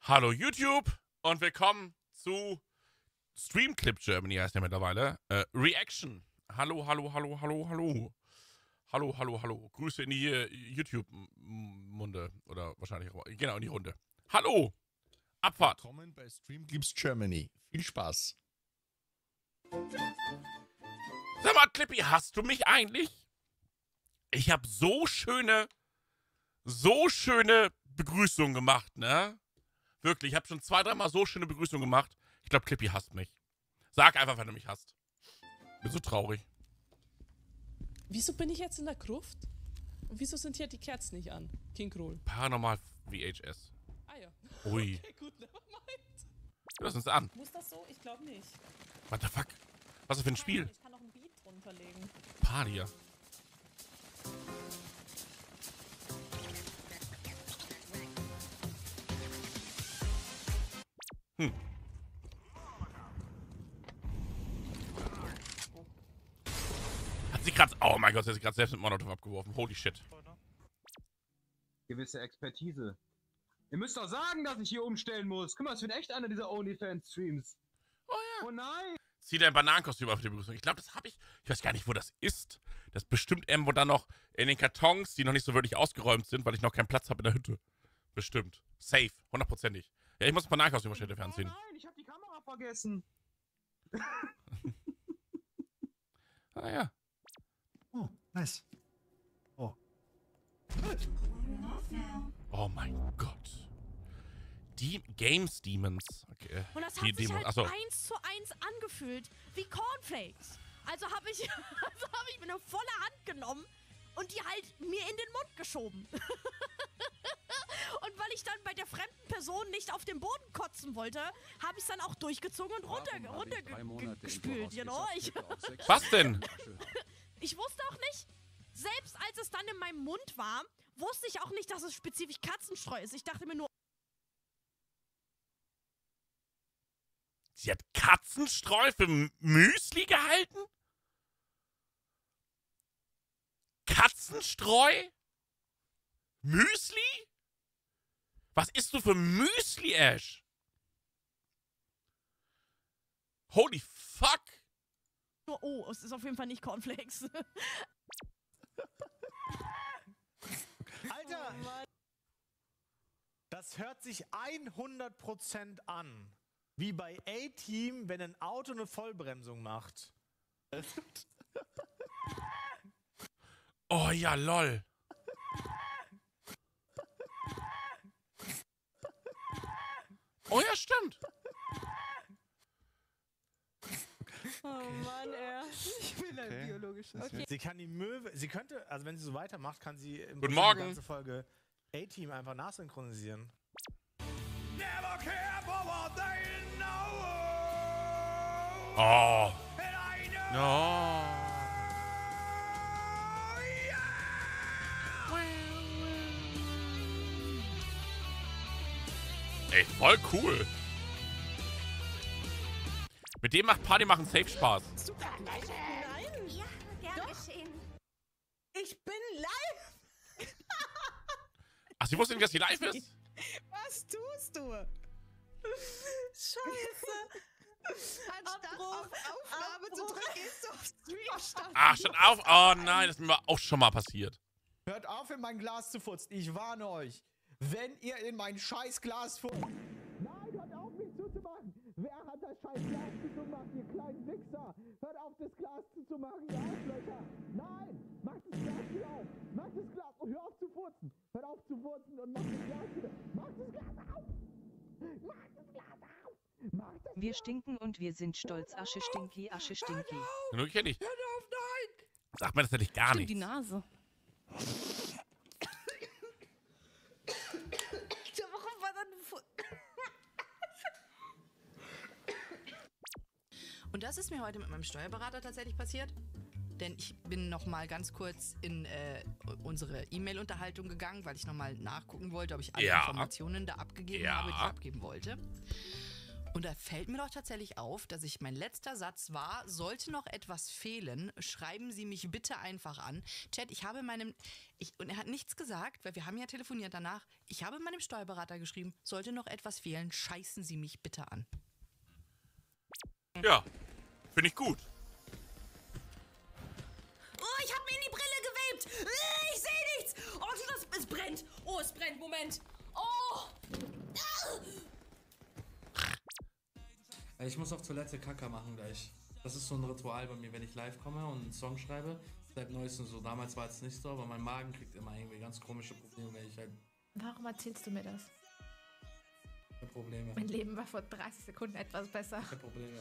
Hallo YouTube und willkommen zu Stream Clip Germany heißt der mittlerweile. Reaction. Hallo. Hallo. Grüße in die YouTube-Munde. Oder wahrscheinlich auch. Genau, in die Runde. Hallo. Abfahrt. Willkommen bei Stream Clips Germany. Viel Spaß. Sag mal, Clippy, hast du mich eigentlich? Ich habe so schöne Begrüßungen gemacht, ne? Wirklich, ich habe schon 2-3 Mal so schöne Begrüßungen gemacht. Ich glaube, Clippy hasst mich. Sag einfach, wenn du mich hasst. Bin so traurig. Wieso bin ich jetzt in der Gruft? Und wieso sind hier die Kerzen nicht an? King Kroll. Paranormal VHS. Ah ja. Ui. Okay, gut, nevermind. Lass uns an. Muss das so? Ich glaube nicht. What the fuck? Was ist das für ein Spiel? Ich kann noch ein Beat drunter legen. Padia. Hat sie gerade... Oh mein Gott, sie hat sich gerade selbst mit Molotov abgeworfen. Holy shit. Gewisse Expertise. Ihr müsst doch sagen, dass ich hier umstellen muss. Guck mal, das wird echt einer dieser OnlyFans-Streams. Oh ja. Oh nein! Zieh dein Bananenkostüm auf die Begrüßung. Ich glaube, das habe ich... Ich weiß gar nicht, wo das ist. Das ist bestimmt irgendwo dann noch in den Kartons, die noch nicht so wirklich ausgeräumt sind, weil ich noch keinen Platz habe in der Hütte. Bestimmt. Safe. 100%ig. Ja, ich muss das Bananenkostüm wahrscheinlich fernziehen. Oh nein, ich hab die Kamera vergessen. Ah ja. Oh, nice. Oh. Oh mein Gott. Die Games Demons. Okay. Und das Die hat sich Demons. halt Achso. 1:1 angefühlt, wie Cornflakes. Also habe ich mir eine volle Hand genommen und die halt mir in den Mund geschoben. Und weil ich dann bei der fremden Person nicht auf den Boden kotzen wollte, habe ich es dann auch durchgezogen und runtergespült, you know? Was denn? Ich wusste auch nicht, selbst als es dann in meinem Mund war, wusste ich auch nicht, dass es spezifisch Katzenstreu ist. Ich dachte mir nur, Sie hat Katzenstreu für Müsli gehalten? Katzenstreu? Müsli? Was isst du für Müsli, Ash? Holy fuck! oh, es ist auf jeden Fall nicht Cornflakes. Alter! Das hört sich 100% an. Wie bei A-Team, wenn ein Auto eine Vollbremsung macht. Oh ja, lol. Oh ja, stimmt. Oh Mann, ich bin ein Okay. biologisches. Okay. Sie kann die Möwe, sie könnte, also wenn sie so weitermacht, kann sie im Guten Prinzip Morgen. die ganze Folge A-Team einfach nachsynchronisieren. Oh. No. Ey, voll cool. Mit dem macht Party machen safe Spaß. Super, nein. Ja, gern geschehen. Ich bin live. Ach, sie wusste nicht, dass sie live ist? Was tust du? Scheiße. Anstatt auf Aufnahme zu drücken, gehst du auf Stream. Ach, schon auf. Oh nein, das ist mir auch schon mal passiert. Hört auf, in mein Glas zu furzen. Ich warne euch. Wenn ihr in mein scheiß Glas furzt. Nein, hört auf, mich zuzumachen. Wer hat das scheiß Glas zugemacht, ihr kleinen Wichser? Hört auf, das Glas zuzumachen, ihr Arschlöcher. Nein, macht das Glas wieder auf. Macht das Glas und hör auf zu furzen. Hört auf zu furzen und macht das Glas wieder. Macht das Glas auf. Macht das Glas auf. Macht das Wir stinken und wir sind stolz. Asche stinky, Asche stinky. Nur kenne ich. Sagt mir das natürlich gar Die nicht. Nase. Warum war dann Und das ist mir heute mit meinem Steuerberater tatsächlich passiert. Denn ich bin noch mal ganz kurz in unsere E-Mail-Unterhaltung gegangen, weil ich noch mal nachgucken wollte, ob ich alle Ja. Informationen da abgegeben habe, die ich abgeben wollte. Und da fällt mir doch tatsächlich auf, dass mein letzter Satz war, sollte noch etwas fehlen, schreiben Sie mich bitte einfach an. Chat, und er hat nichts gesagt, weil wir haben ja telefoniert danach. Ich habe meinem Steuerberater geschrieben, sollte noch etwas fehlen, scheißen Sie mich bitte an. Ja, finde ich gut. Oh, ich habe mir in die Brille gewebt. Ich sehe nichts. Oh, es brennt. Oh, es brennt. Moment. Oh. Ich muss auf Toilette Kaka machen gleich. Das ist so ein Ritual bei mir, wenn ich live komme und einen Song schreibe. Seit neuestem so. Damals war es nicht so, aber mein Magen kriegt immer irgendwie ganz komische Probleme, wenn ich halt... Warum erzählst du mir das? Probleme. Mein Leben war vor 30 Sekunden etwas besser. Probleme.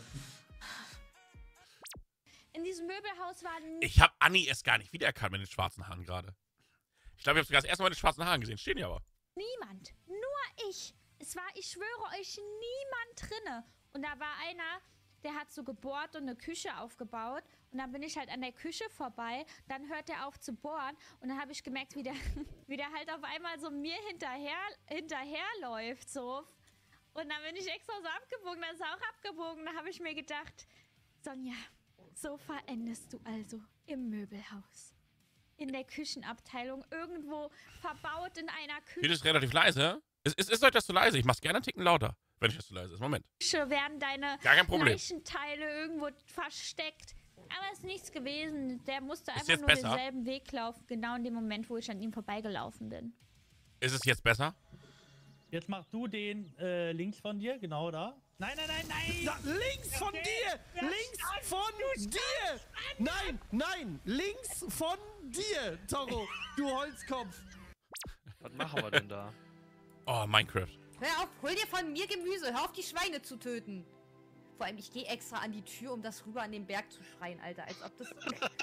In diesem Möbelhaus war Ich habe Anni erst gar nicht wiedererkannt mit den schwarzen Haaren gerade. Ich glaube, ich habe sogar das erste Mal mit den schwarzen Haaren gesehen. Stehen die aber. niemand. Nur ich. Ich schwöre euch, niemand drinne. Und da war einer, der hat so gebohrt und eine Küche aufgebaut. Und dann bin ich halt an der Küche vorbei. Dann hört er auf zu bohren. Und dann habe ich gemerkt, wie der halt auf einmal so mir hinterherläuft. So. Und dann bin ich extra so abgebogen. Dann ist er auch abgebogen. Da habe ich mir gedacht, Sonja, so verendest du also im Möbelhaus. In der Küchenabteilung, irgendwo verbaut in einer Küche. Hier ist relativ leise. Ist euch das zu leise? Ich mach's gerne einen Ticken lauter, wenn ich das zu leise ist. Moment. Werden deine Gar kein Problem. Leichenteile irgendwo versteckt. Aber es ist nichts gewesen. Der musste Ist einfach jetzt nur besser? denselben Weg laufen, genau in dem Moment, wo ich an ihm vorbeigelaufen bin. Ist es jetzt besser? Jetzt mach du den links von dir, genau da. Nein, nein, nein, nein! Ja, links von dir! Links von dir! Nein, nein! Links von dir, Toro! Du Holzkopf! Was machen wir denn da? Oh, Minecraft. Hör auf, hol dir von mir Gemüse, hör auf die Schweine zu töten. Vor allem, ich gehe extra an die Tür, um das rüber an den Berg zu schreien, Alter, als ob das...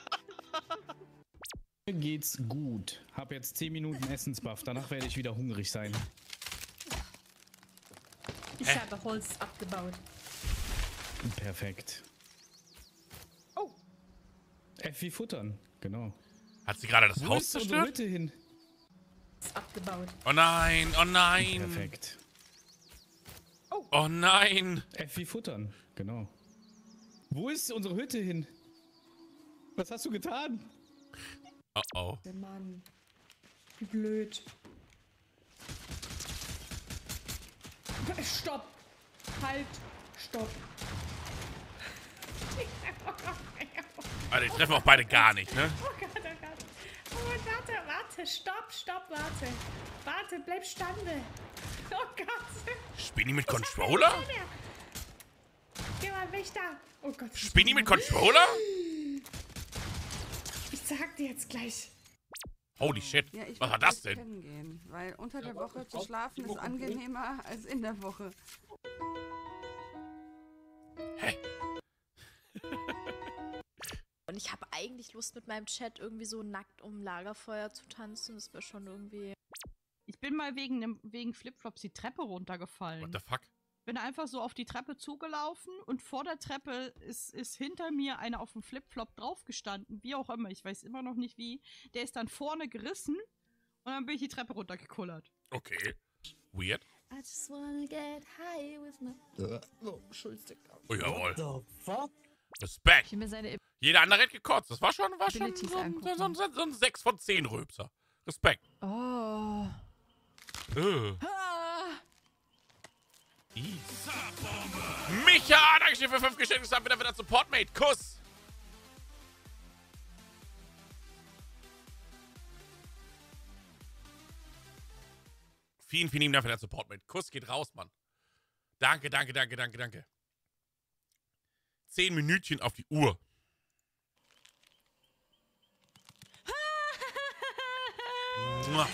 Mir geht's gut. Hab jetzt 10 Minuten Essensbuff, danach werde ich wieder hungrig sein. Ich habe Holz abgebaut. Perfekt. Oh. F wie futtern, genau. Hat sie gerade das Wo Haus ist unsere zerstört? Hütte hin? Abgebaut. Oh nein, oh nein. Perfekt. Oh nein. F wie futtern, genau. Wo ist unsere Hütte hin? Was hast du getan? Oh oh. Der Mann. Wie blöd. Stopp! Halt! Stopp! Alter, die treffen auch beide gar nicht, ne? Oh Gott, oh Gott. Oh, warte, stopp, warte. Warte, bleib stande. Oh Gott. Spinni mit Controller? Geh mal weg da. Oh Gott. Spinni mit Controller? Ich sag dir jetzt gleich. Holy shit. Ja, ich was war würd das gleich denn? pennen Gehen, weil unter der Woche zu schlafen ist angenehmer als in der Woche. Und ich habe eigentlich Lust, mit meinem Chat irgendwie so nackt um ein Lagerfeuer zu tanzen. Das wäre schon irgendwie... Ich bin mal wegen Flipflops die Treppe runtergefallen. What the fuck? Bin einfach so auf die Treppe zugelaufen und vor der Treppe ist hinter mir einer auf dem Flipflop draufgestanden. Wie auch immer, ich weiß immer noch nicht wie. Der ist dann vorne gerissen und dann bin ich die Treppe runtergekullert. Okay. Weird. I just wanna get high with my... Oh, Schulzdick. Oh, jawohl. What the fuck? Respekt. Ich will mir seine Jeder andere hat gekotzt. Das war schon Abilities so angucken. ein 6 von 10 Röpser. Respekt. Oh. Micha, danke schön für 5 Geschenke. Dann wieder Supportmate. Kuss. Vielen, vielen lieben Dank für den Supportmate. Kuss geht raus, Mann. Danke, danke, danke, danke, danke. 10 Minütchen auf die Uhr. Mua.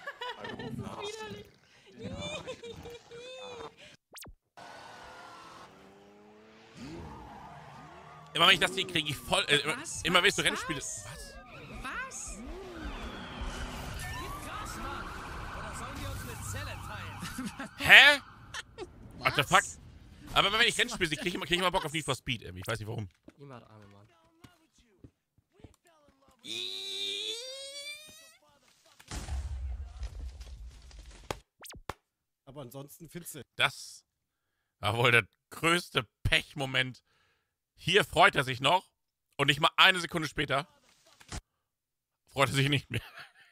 Immer wenn ich das sehe, kriege ich voll. Immer wenn ich so Rennen spiele. Was? Was? Hä? What the fuck? Aber wenn ich Rennen spiele, kriege ich immer Bock auf Need for Speed irgendwie. Ich weiß nicht warum. Niemand arme Mann. Aber ansonsten findest du. Das war wohl das größte Pechmoment. Hier freut er sich noch und nicht mal eine Sekunde später freut er sich nicht mehr.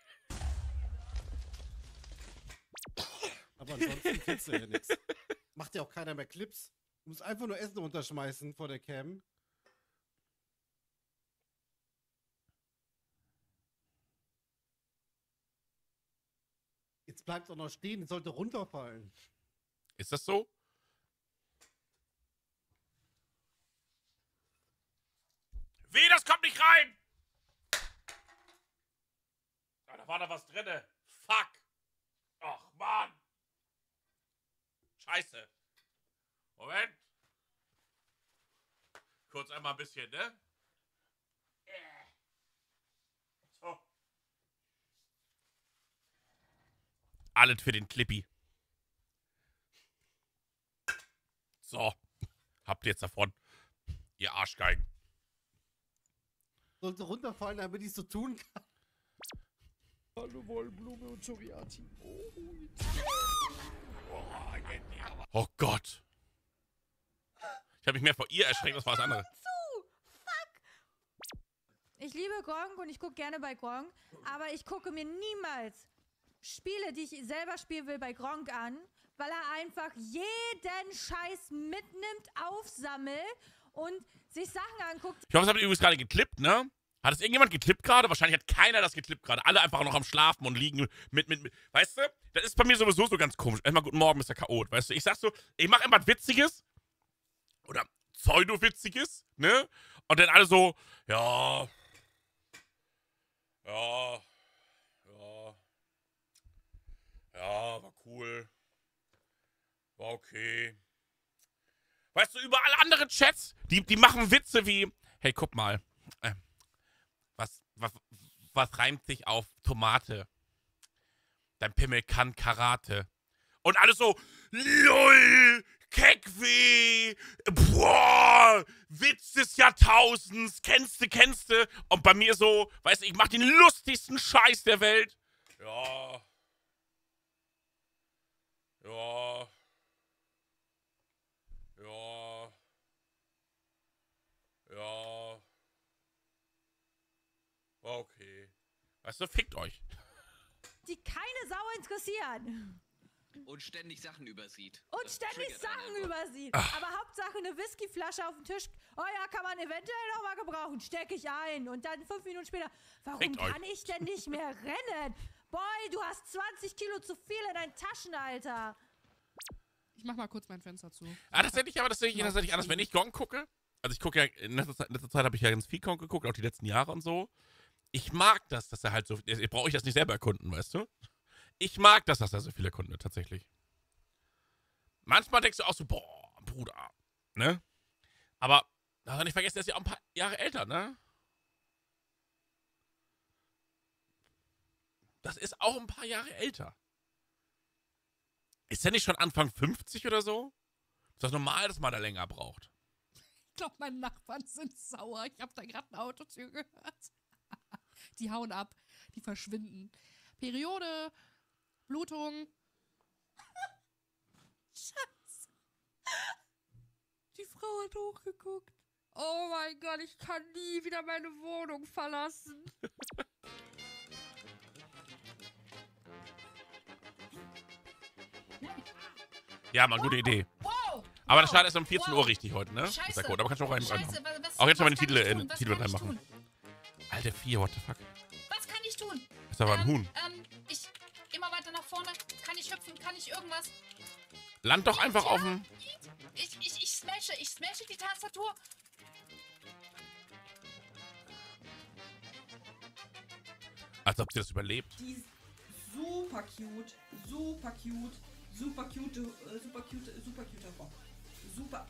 Aber ansonsten kriegst du ja nichts. Macht ja auch keiner mehr Clips. Du musst einfach nur Essen runterschmeißen vor der Cam. Jetzt bleibt es auch noch stehen, es sollte runterfallen. Ist das so? Wie, das kommt nicht rein! Ja, da war da was drinne. Fuck! Ach, Mann! Scheiße. Moment. Kurz einmal ein bisschen, ne? So. Alles für den Clippy. So. Habt ihr jetzt davon. Ihr Arschgeigen. Sollte runterfallen, damit ich es so tun kann. Hallo Wollblume und Choriati. Oh Gott. Ich habe mich mehr vor ihr erschreckt, das war das andere. Ich liebe Gronk und ich gucke gerne bei Gronk, aber ich gucke mir niemals Spiele, die ich selber spielen will, bei Gronk an, weil er einfach jeden Scheiß mitnimmt, aufsammelt und sich Sachen anguckt. Ich hoffe, es habt ihr übrigens gerade geklippt, ne? Hat es irgendjemand geklippt gerade? Wahrscheinlich hat keiner das geklippt gerade. Alle einfach noch am Schlafen und liegen mit. Weißt du? Das ist bei mir sowieso so ganz komisch. Erstmal guten Morgen, Mr. Chaot. Weißt du? Ich sag so, ich mach immer was Witziges. Oder Pseudo-Witziges, ne? Und dann alle so, ja. Ja. Ja. Ja, war cool. War okay. Weißt du, überall andere Chats, die machen Witze wie, hey, guck mal. Was reimt sich auf Tomate? Dein Pimmel kann Karate. Und alles so, LOL, Keckweh, boah, Witz des Jahrtausends, kennste. Und bei mir so, weißt du, ich mach den lustigsten Scheiß der Welt. Ja. Ja. Ja. Ja. Okay. Weißt du, fickt euch. Die keine Sau interessieren. Und ständig Sachen übersieht. Und Das ständig triggert einen Sachen einfach. übersieht. Ach. Aber Hauptsache eine Whiskyflasche auf dem Tisch. Oh ja, kann man eventuell noch mal gebrauchen. Stecke ich ein. Und dann 5 Minuten später, warum Fickt euch. kann ich denn nicht mehr rennen? Boy, du hast 20 Kilo zu viel in deinen Taschen, Alter. Ich mach mal kurz mein Fenster zu. Ah, das sehe ich tatsächlich anders. Wenn ich Gong gucke, also ich gucke ja, in letzter Zeit habe ich ja ganz viel Gong geguckt, auch die letzten Jahre und so. Ich mag das, dass er halt so, brauche ich das nicht selber erkunden, weißt du? Ich mag das, dass er so viel erkundet, tatsächlich. Manchmal denkst du auch so, boah, Bruder, ne? Aber, darf man nicht vergessen, er ist ja auch ein paar Jahre älter, ne? Das ist auch ein paar Jahre älter. Ist er nicht schon Anfang 50 oder so? Ist das normal, dass man da länger braucht? Ich glaube, meine Nachbarn sind sauer. Ich habe da gerade eine Autotür gehört. Die hauen ab. Die verschwinden. Periode. Blutung. Scheiße. Die Frau hat hochgeguckt. Oh mein Gott, ich kann nie wieder meine Wohnung verlassen. Ja, Mann, gute Idee. Aber das Start ist um 14 Uhr richtig heute, ne? Scheiße. Ist der Code, aber kannst du auch rein. Scheiße, Auch jetzt schon mal den was Titel, kann ich tun? Was Titel kann ich reinmachen. Alter, 4, what the fuck? Was kann ich tun? Ist aber ein Huhn. Ich immer weiter nach vorne. Kann ich hüpfen? Kann ich irgendwas? Land doch einfach auf dem... Ich smashe die Tastatur. Als ob sie das überlebt. Die ist super cute. Super cute. Super cute Rock. Super.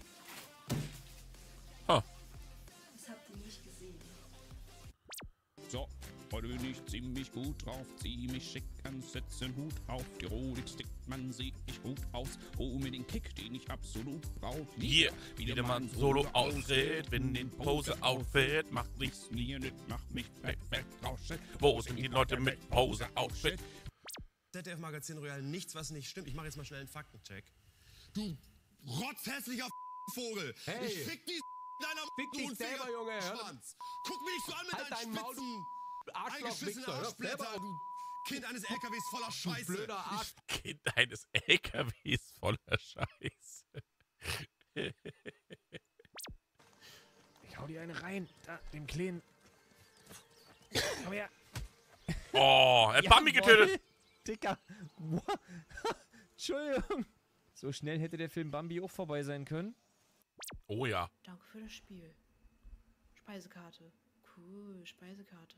Huh. Das habt ihr nicht gesehen. So, heute bin ich ziemlich gut drauf, ziemlich schick an, setz den Hut auf, die Rolex tickt, man sieht ich gut aus, hol mir den Kick, den ich absolut brauch. Hier, wie der Mann solo auftritt, wenn den Pose-Outfit macht nichts, mir nicht, macht mich perfekt rauschen. Wo sind die Leute mit Pose-Outfit? ZDF Magazin Royal, nichts, was nicht stimmt. Ich mache jetzt mal schnell einen Faktencheck. Du rotzhässlicher Vogel. Hey. Ich fick die deiner Fick dich selber, Junge. Schwanz. Guck mich nicht so an mit Halt deinen dein Maul, spitzen, eingeschissenen Arschloch-Wichser. Arschblätter, du Kind eines LKWs voller Scheiße. Blöder Arsch. Kind eines LKWs voller Scheiße. Ich hau dir eine rein. Da, dem Kleinen. Komm her. Oh, er hat Bambi getötet. Dicker. Entschuldigung. So schnell hätte der Film Bambi auch vorbei sein können. Oh ja. Danke für das Spiel. Speisekarte. Cool, Speisekarte.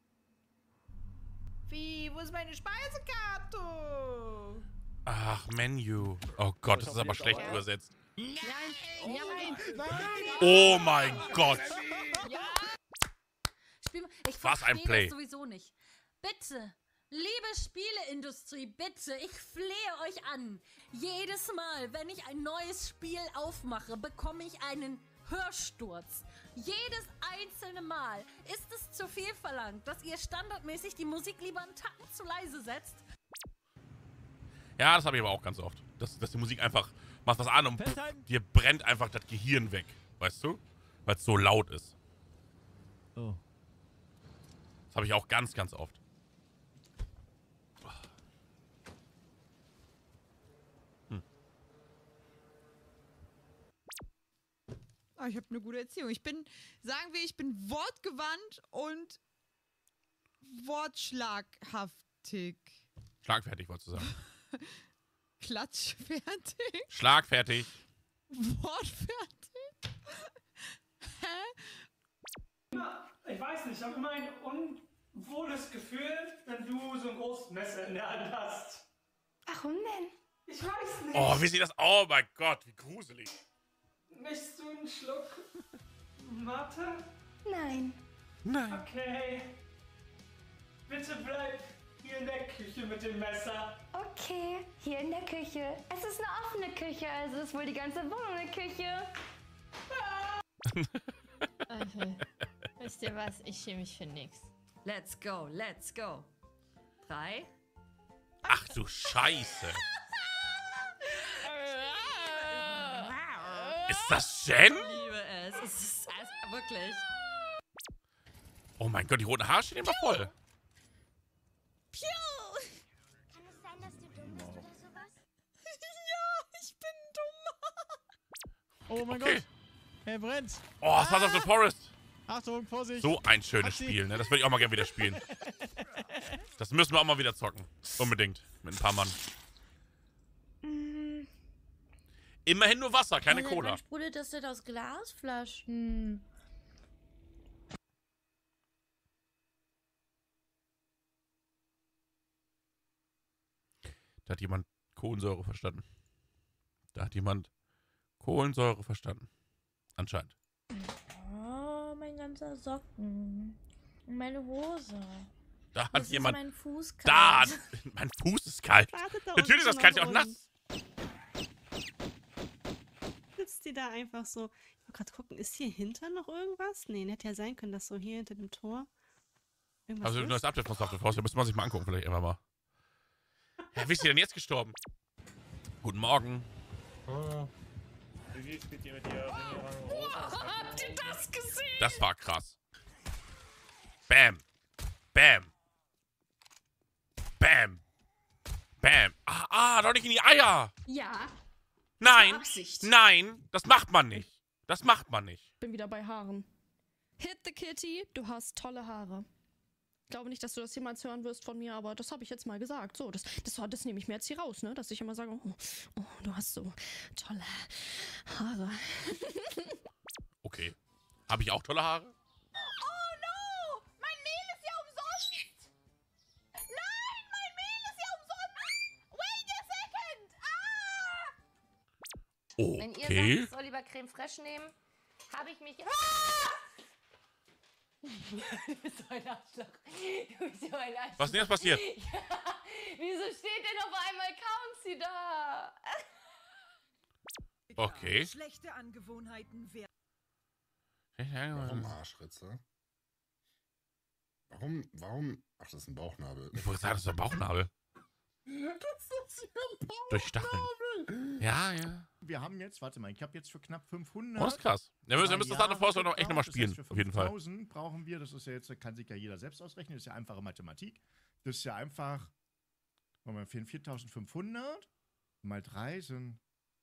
Wie? Wo ist meine Speisekarte? Ach, Menü. Oh Gott, das ist aber schlecht übersetzt. Nein, ja, nein. Oh mein Gott. Ich Was ein verstehe Play. das sowieso nicht. Bitte, liebe Spieleindustrie, bitte, ich flehe euch an. Jedes Mal, wenn ich ein neues Spiel aufmache, bekomme ich einen Hörsturz. Jedes einzelne Mal. Ist es zu viel verlangt, dass ihr standardmäßig die Musik lieber einen Tacken zu leise setzt? Ja, das habe ich aber auch ganz oft. Dass die Musik einfach macht was an und dir brennt einfach das Gehirn weg. Weißt du? Weil es so laut ist. Oh. Das habe ich auch ganz, ganz oft. Ah, ich habe eine gute Erziehung. Sagen wir, ich bin wortgewandt und wortschlaghaftig. Schlagfertig, wolltest du sagen. Klatschfertig? Schlagfertig. Wortfertig? Hä? Ich weiß nicht, ich habe immer ein unwohles Gefühl, wenn du so ein großes Messer in der Hand hast. Warum denn? Ich weiß nicht. Oh, wie sieht das? Oh mein Gott, wie gruselig. Möchtest du einen Schluck Mate? Nein. Nein. Okay. Bitte bleib hier in der Küche mit dem Messer. Okay, hier in der Küche. Es ist eine offene Küche, also ist wohl die ganze Wohnung eine Küche. Okay. Wisst ihr was? Ich schäme mich für nix. Let's go, let's go. 3. Ach du Scheiße. Ist das Jen? Ich liebe es. Es ist wirklich. Oh mein Gott, die roten Haare stehen immer voll. Piu! Kann es sein, dass du dumm bist oder sowas? Ja, ich bin dumm. Oh mein Okay. Gott. Er brennt. Oh, Sons of the Forest. Achtung, Vorsicht. So ein schönes Taxi. Spiel, ne? Das würde ich auch mal gerne wieder spielen. Das müssen wir auch mal wieder zocken. Unbedingt. Mit ein paar Mann. Immerhin nur Wasser, keine Cola. Wann sprudelt das denn aus Glasflaschen? Da hat jemand Kohlensäure verstanden. Anscheinend. Oh, mein ganzer Socken. Und meine Hose. Da hat Jetzt jemand. ist mein Fuß kalt. Da! Mein Fuß ist kalt. Wartet da Natürlich ist das unten kalt, noch ja auch nass. Sitzt die da einfach so. Ich wollte gerade gucken, ist hier hinter noch irgendwas? Nee, hätte ja sein können, dass so hier hinter dem Tor irgendwas Also ein ist. neues Update von Soft Force, da müsste man sich mal angucken, vielleicht irgendwann mal. Ja, wie ist sie denn jetzt gestorben? Guten Morgen. Wie spielt ihr mit dir? Habt ihr das gesehen? Das war krass. Bam. Bam. Bam. Bam. Doch nicht in die Eier. Ja. Nein. Absicht. Nein. Das macht man nicht. Das macht man nicht. Bin wieder bei Haaren. Hit the Kitty, du hast tolle Haare. Ich glaube nicht, dass du das jemals hören wirst von mir, aber das habe ich jetzt mal gesagt. So, das nehme ich mir jetzt hier raus, ne? Dass ich immer sage, oh, du hast so tolle Haare. Okay. Habe ich auch tolle Haare? Oh no! Mein Mehl ist ja umsonst! Nein, mein Mehl ist ja umsonst! Wait a second! Wenn ihr sagt, Okay. ich soll lieber Creme Fraiche nehmen, habe ich mich... Du bist so ein Arschloch. Du bist so ein Arschloch. Was ist denn jetzt passiert? Ja. Wieso steht denn auf einmal Councy da? Okay. Schlechte Angewohnheiten werden. Warum Arschritze? Warum? Ach, das ist ein Bauchnabel. Ich wollte sagen, das ist ein Bauchnabel. Das ist ja ein Bauchnabel. Durch Stacheln. Ja, ja. wir haben jetzt, warte mal, ich habe jetzt für knapp 500. Oh, das ist krass. Ja, wir müssen das andere Force noch echt nochmal spielen, für auf jeden Fall. 5000 brauchen wir, das ist ja jetzt, kann sich ja jeder selbst ausrechnen, das ist ja einfache Mathematik. Das ist ja einfach, wir fehlen 4500 mal 3 sind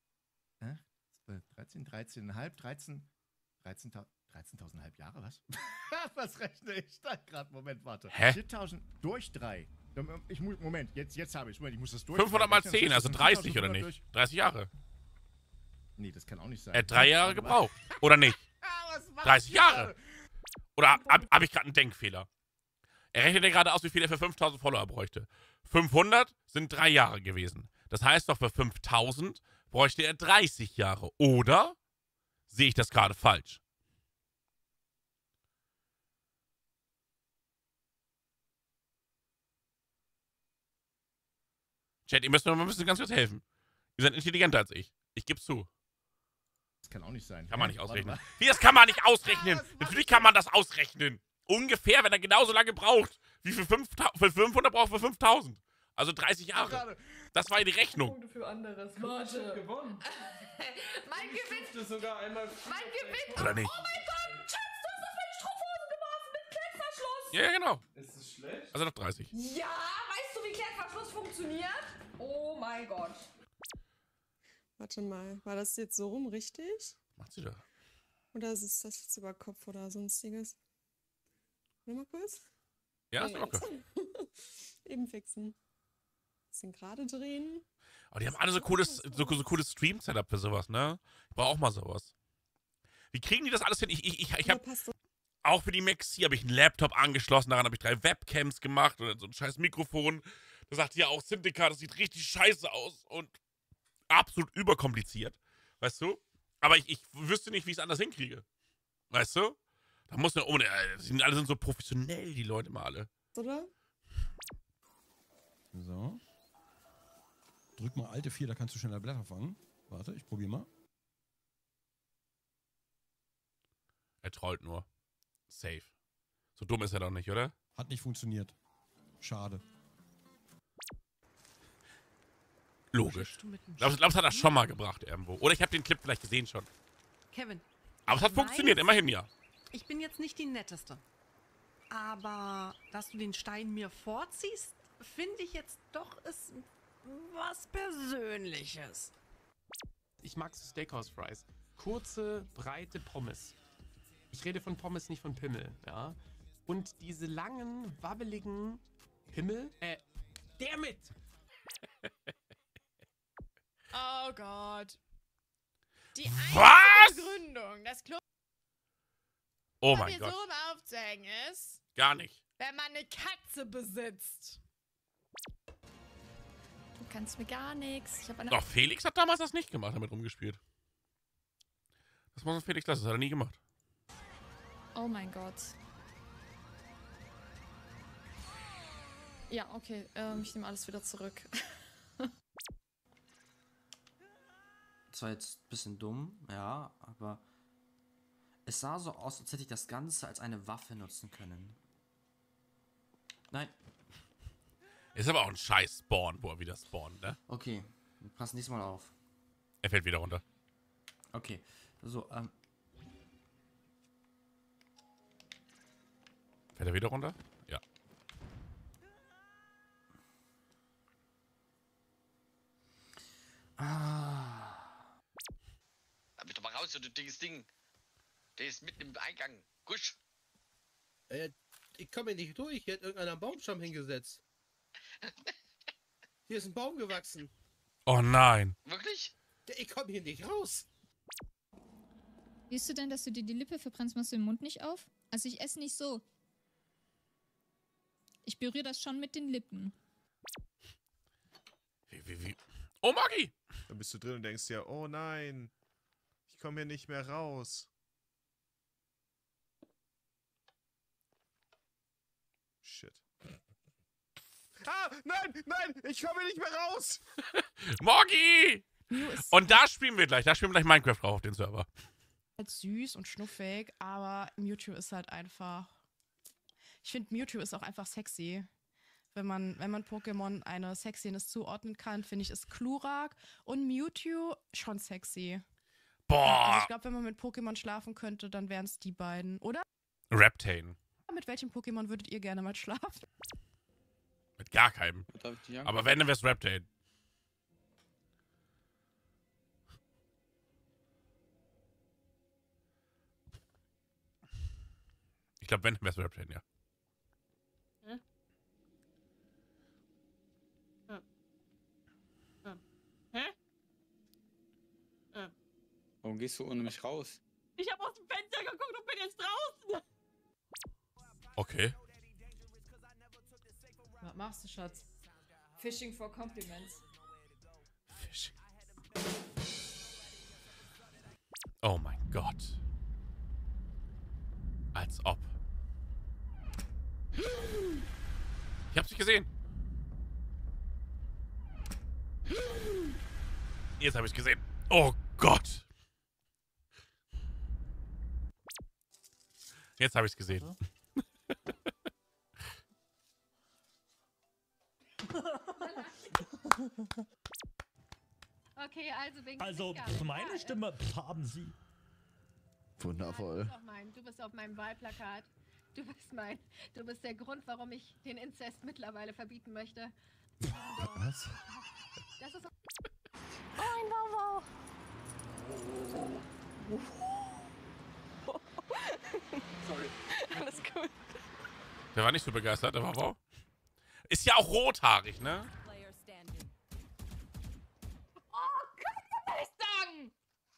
13,5 Jahre, was? Was rechne ich da gerade? Moment, warte. Hä? 4000 durch 3. Moment, jetzt habe ich. Moment, ich muss das durch. 500 mal 10, also 30 oder nicht? 30 Jahre. Nee, das kann auch nicht sein. Er hat 3 Jahre gebraucht. Oder nicht? 30 Jahre. Oder hab ich gerade einen Denkfehler? Er rechnet ja gerade aus, wie viel er für 5000 Follower bräuchte. 500 sind 3 Jahre gewesen. Das heißt doch, für 5000 bräuchte er 30 Jahre. Oder sehe ich das gerade falsch? Chat, ihr müsst mir mal ein bisschen ganz kurz helfen. Ihr seid intelligenter als ich. Ich geb's zu. Das kann auch nicht sein. Kann man nicht ausrechnen. Wie, das kann man nicht ausrechnen? Natürlich kann man das ausrechnen. Ungefähr, wenn er genauso lange braucht, wie für 500 braucht für 5000. Also 30 Jahre. Das war ja die Rechnung. Punkte für anderes. Warte. Gewonnen. Mein Gewinn. Sogar einmal mein Gewinn. Oder nicht? Oh mein Gott, Schatz, du hast auf meine Strumpfhose geworfen mit Klettverschluss. Ja, genau. Ist das schlecht? Also noch 30. Ja, weißt du, wie Klettverschluss funktioniert? Oh mein Gott. Warte mal, war das jetzt so rum richtig? Macht sie doch. Oder ist das jetzt über Kopf oder sonstiges? Nur mal kurz. Ja, ist locker. Eben fixen. Bisschen gerade drehen. Aber die haben alle so cooles Stream-Setup für sowas, ne? Ich brauche auch mal sowas. Wie kriegen die das alles hin? Ich habe auch für die Maxi habe ich einen Laptop angeschlossen, daran habe ich 3 Webcams gemacht und so ein scheiß Mikrofon. Da sagt ja auch Syndica, das sieht richtig scheiße aus und absolut überkompliziert. Weißt du? Aber ich wüsste nicht, wie ich es anders hinkriege. Weißt du? Da muss man alle sind so professionell, die Leute mal alle. Oder? So. Drück mal Alte 4, da kannst du schneller Blätter fangen. Warte, ich probiere mal. Er trollt nur. Safe. So dumm ist er doch nicht, oder? Hat nicht funktioniert. Schade. Logisch. Glaubst du, hat er schon mal gebracht irgendwo? Oder ich habe den Clip vielleicht gesehen schon. Kevin. Aber es hat funktioniert, immerhin ja. Ich bin jetzt nicht die Netteste. Aber dass du den Stein mir vorziehst, finde ich jetzt doch ist was Persönliches. Ich mag so Steakhouse Fries. Kurze, breite Pommes. Ich rede von Pommes, nicht von Pimmel, ja. Und diese langen, wabbeligen Pimmel, damit! Oh Gott. Die Was? einzige Begründung, dass Klo Oh mein so Gott. aufzuhängen ist, Gar nicht. wenn man eine Katze besitzt. Du kannst mir gar nichts. Ich habe eine. Doch, Felix hat damals das nicht gemacht, damit rumgespielt. Das muss Felix lassen, das hat er nie gemacht. Oh mein Gott. Ja, okay. Ich nehme alles wieder zurück. Das war jetzt ein bisschen dumm, ja, aber es sah so aus, als hätte ich das Ganze als eine Waffe nutzen können. Nein. Ist aber auch ein scheiß Spawn, wo er wieder spawnt, ne? Okay, pass nächstes Mal auf. Er fällt wieder runter. Okay, so, Fällt er wieder runter? Ja. Lass mich doch mal raus, du dickes Ding. Der ist mitten im Eingang. Gusch. Ich komme hier nicht durch. Hier hat irgendeiner einen Baumstamm hingesetzt. Hier ist ein Baum gewachsen. Oh nein. Wirklich? Ich komme hier nicht raus. Siehst du denn, dass du dir die Lippe verbrennst, machst du den Mund nicht auf? Also ich esse nicht so. Ich berühre das schon mit den Lippen. Wie? Oh, Maggi! Dann bist du drin und denkst dir, oh nein, ich komme hier nicht mehr raus. Shit. Ah, nein, ich komme hier nicht mehr raus. Morgi! Und da spielen wir gleich Minecraft drauf auf den Server. Halt süß und schnuffig, aber Mewtwo ist halt einfach. Ich finde, Mewtwo ist auch einfach sexy. wenn man Pokémon eine Sexiness zuordnen kann, finde ich, ist Glurak und Mewtwo schon sexy. Boah! Also ich glaube, wenn man mit Pokémon schlafen könnte, dann wären es die beiden, oder? Reptane. Mit welchem Pokémon würdet ihr gerne mal schlafen? Mit gar keinem. Aber wenn, dann wär's Reptane. Ich glaube, wenn, dann wär's Reptane, ja. Hä? Warum gehst du ohne mich raus? Ich habe aus dem Fenster geguckt und bin jetzt draußen. Okay. Was machst du, Schatz? Fishing for Compliments. Fishing. Oh mein Gott. Als ob. Ich hab's nicht gesehen. Jetzt habe ich's gesehen. Oh Gott. Jetzt habe ich's gesehen. Okay, also wegen Also, Ficker. meine Ja, Stimme haben Sie. Wundervoll. Du bist auf meinem Wahlplakat. Du bist der Grund, warum ich den Inzest mittlerweile verbieten möchte. Was? Das ist Oh, ein Wauwau. Sorry. Alles gut. Der war nicht so begeistert, der war wow. Ist ja auch rothaarig, ne? Oh, kann ich nicht sagen.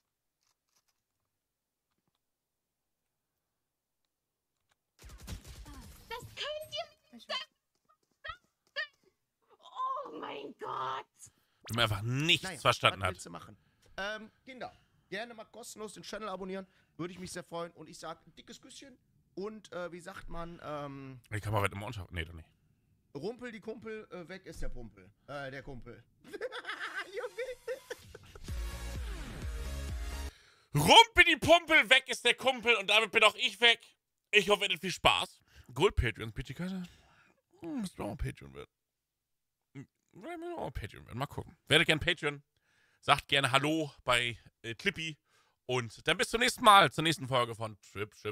Das könnt ihr nicht sagen. Oh mein Gott. Du mir einfach nichts verstanden was hat. willst du machen? Kinder, gerne mal kostenlos den Channel abonnieren. Würde ich mich sehr freuen. Und ich sage ein dickes Küsschen. Und wie sagt man, Die Kamera wird immer unscharf. Nee, doch nicht. Rumpel die Kumpel, weg ist der Pumpel. Der Kumpel. Rumpel die Pumpel, weg ist der Kumpel und damit bin auch ich weg. Ich hoffe, ihr hattet viel Spaß. Gold Patreon, bitte keine. Müssen wir auch Patreon werden. Werden wir auch Patreon werden. Mal gucken. Werdet gern Patreon. Sagt gerne Hallo bei Clippy. Und dann bis zum nächsten Mal, zur nächsten Folge von Clips.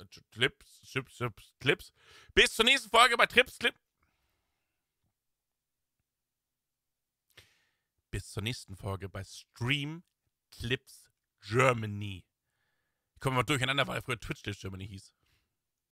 Bis zur nächsten Folge bei Clips. Bis zur nächsten Folge bei Stream Clips Germany. Ich komme mal durcheinander, weil er früher Twitch Germany hieß.